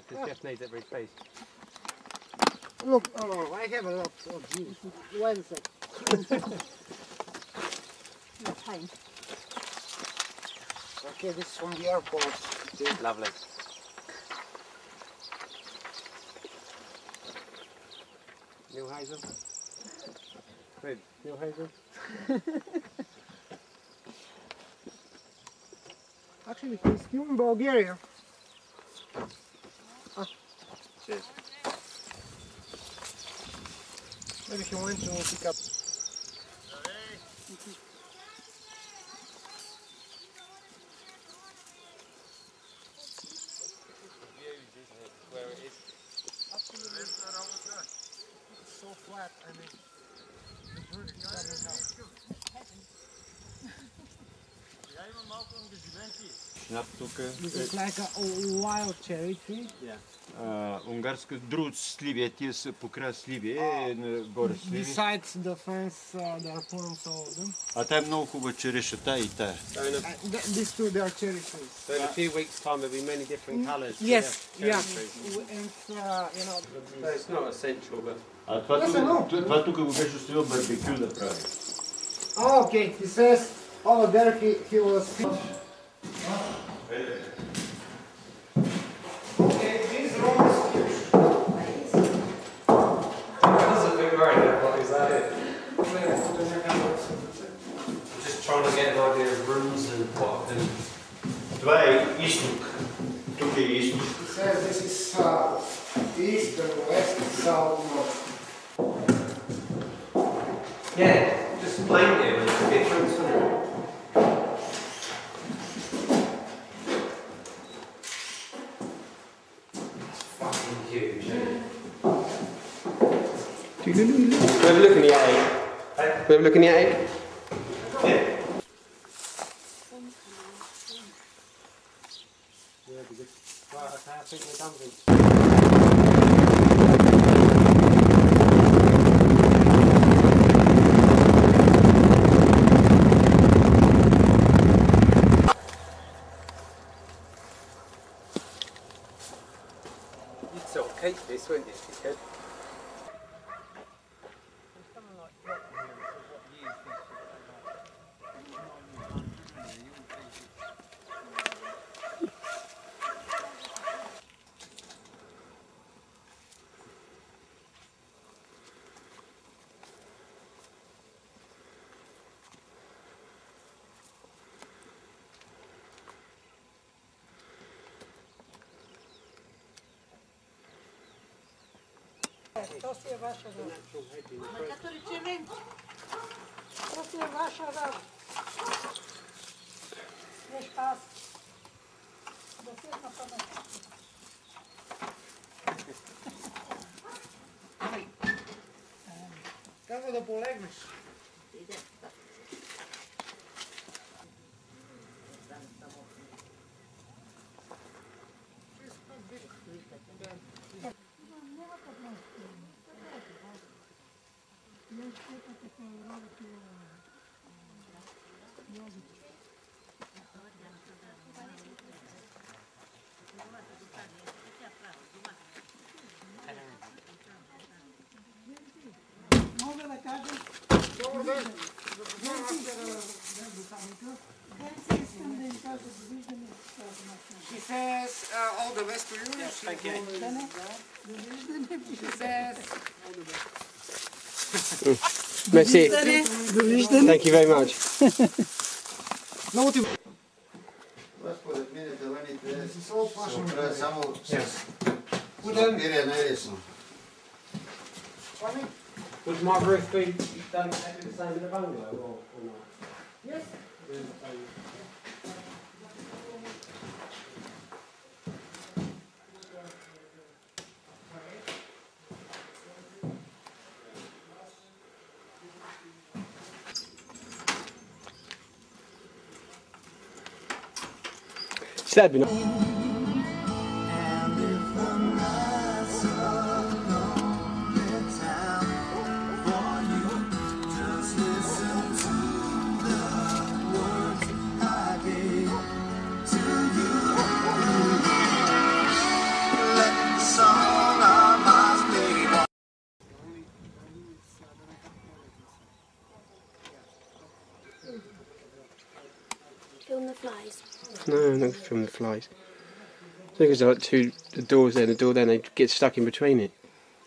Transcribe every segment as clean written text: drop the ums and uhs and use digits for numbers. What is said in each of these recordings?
because Jeff needs it for his face. Look, oh, I have a lot of juice. Wait a second. Pain. Okay, this is from the airport. Lovely. Neil Hazel? Who? Neil Hazel? Actually, he's still in Bulgaria. Cheers. Maybe he went to pick up. Where it is. Absolutely. It's so flat, I mean, the bird doesn't help. This is like a wild cherry tree. Унгарска друг сливи, тия са покрай сливи, горе сливи. Besides the fence, there are palms all of them. А та е много хубава черешата и тая. These two, they are cherry trees. So in a few weeks' time there'll be many different colours. Yes, cherry yeah. trees. And, you know. So it's not essential, but... А това тук го беше оставил барбекю да прави. Oh, okay, he says, oh, there he was... Okay, this room is huge. That's a bit worried, what is that it? Just trying to get an idea of rooms and what and... Това е изток. Тук е изток. He says this is east and west and south north. Yeah, just plainly makes a difference, doesn't it? It's fucking huge, isn't it? We have a look in the attic. We have a look in the attic. Yeah. Yeah, be good. Right, okay, I think we're done with it. You'd sort of keep this, wouldn't you, if you could? To si je vaša rada. To si je vaša rada. Veš pas. Dosljedno pametno. Kako da polegneš? Мога да кажа? Добър ден! Искам да им кажа довиждане с тази машина. She says all the best to you. Yes, thank you. Довиждане. She says all the best. Merci. Довиждане. Thank you very much. Много ти... Според мен таваните си сол плашен. само с папир е най-лесно. Would my roof be done exactly the same in the bungalow or not? Yes. That'd be nice. Let flies. No, not from the flies. I think there's like the doors there and the door there, and they get stuck in between it.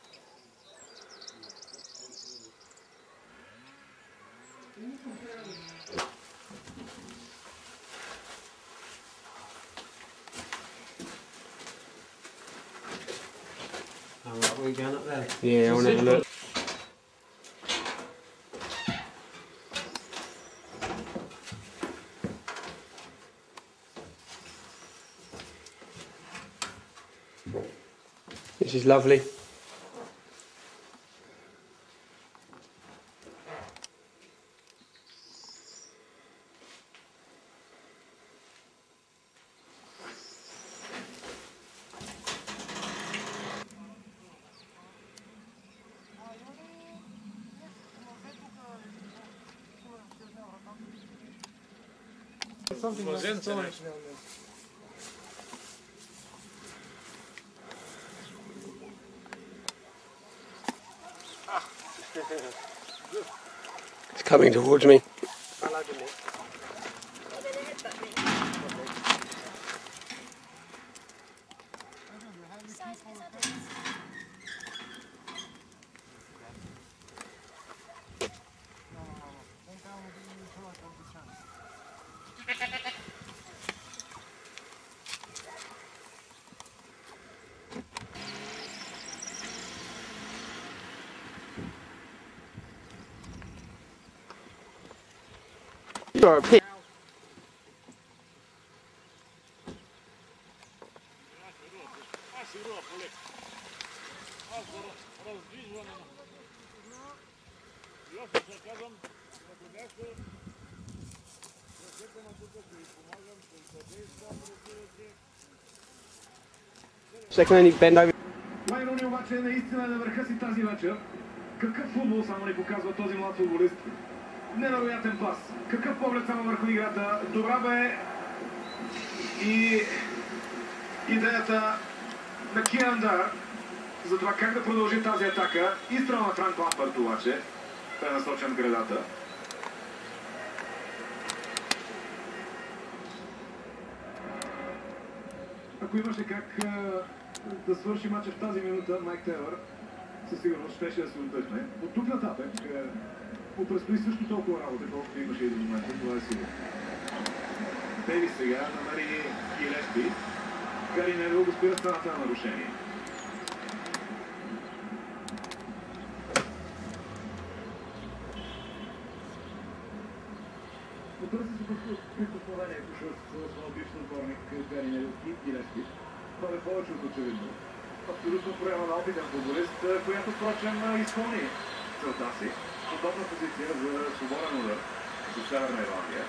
Alright, we're going up there. Yeah, I want to have a look. This is lovely. Something like storage down there. It's coming towards me. You're a pig. Second, then you bend over. Лайрони обаче е наистина на върха си тази вечер. Какъв футбол само ни показва този млад футболист? Невероятен пас. Какъв поглед само върху играта. Добра бе и идеята на Киандар за това как да продължи тази атака. Изстрел на Франк Лампарт обаче. Той е насочен в градата. Ако имаше как да свърши мача в тази минута, Майк Тейлър със сигурност щеше да се отдъхне. От тук нататък му предстои също толкова работа, колкото имаше и до момента, това е сигурно. Дейвис сега намери Гилешпи. Гари Невил го спира страната на нарушение. Потърси се прикосновението с своя бивш отборник Гари Невил и Гилешпи. Това е повече от очевидно. Абсолютно проява на опитен футболист, която впрочем изпълни целта си. Удобна позиция за свободен удар за Северна Ирландия.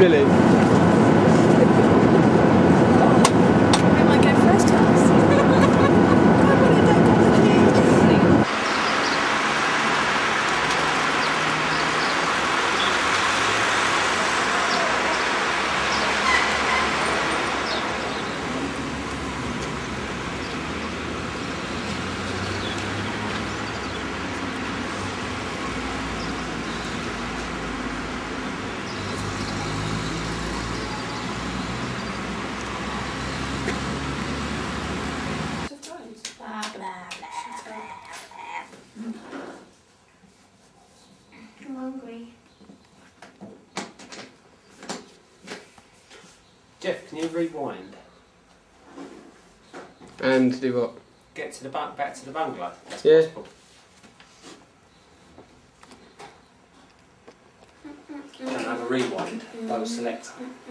Billy. We might go first class. I'm hungry. Jeff, can you rewind? And do what? Get to the back to the bungalow. That's Yeah. possible. Don't have a rewind. Go selector.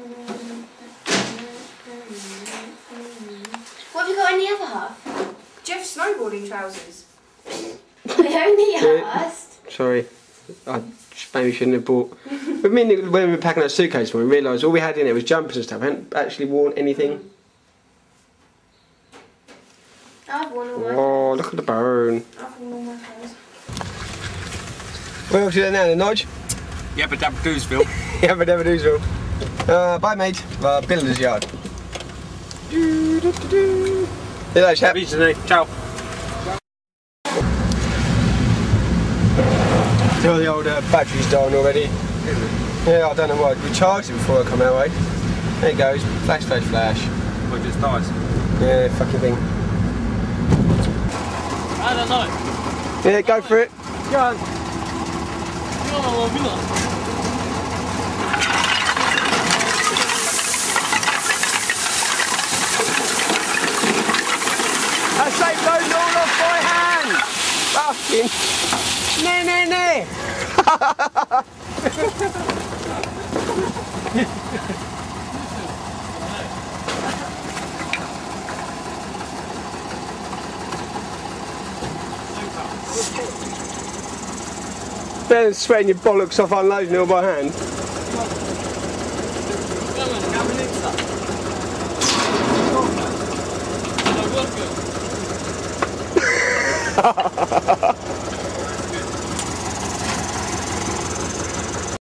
What have you got in the other half? Jeff's snowboarding trousers. I only asked. Sorry, I maybe shouldn't have bought. But when we were packing our suitcase, we realised all we had in it was jumpers and stuff. I hadn't actually worn anything. I've worn all my Oh, look at the burn. I've worn all my clothes. Where else is there now? The Nodge? Yeah, but Doosville. Yeah, but never do so. Bye, mate. Builder's yard. Hello, chap. Ciao. Till the old battery's dying already. Yeah, I don't know why. We charged it before I come our way. There it goes. Flash, flash, flash. What just dies? Yeah, fucking thing. I don't know. Yeah, go for it. Go on. I saved those all off by hand. Fucking. Nee, nee, nee. Better than sweating your bollocks off unloading it all by hand. Come on,